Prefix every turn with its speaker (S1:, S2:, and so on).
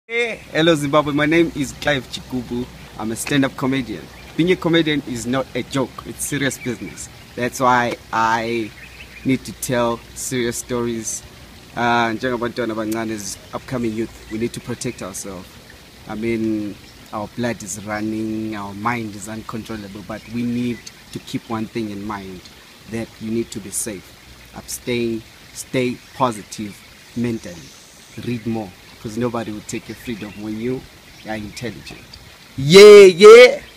S1: Hey, hello Zimbabwe, my name is Clive Chigubu. I'm a stand-up comedian. Being a comedian is not a joke, it's serious business. That's why I need to tell serious stories. Njengabantwana abancane as upcoming youth, we need to protect ourselves. I mean, our blood is running, our mind is uncontrollable, but we need to keep one thing in mind, that you need to be safe. Abstain, stay positive mentally, read more, because nobody will take your freedom when you are intelligent. Yeah, yeah.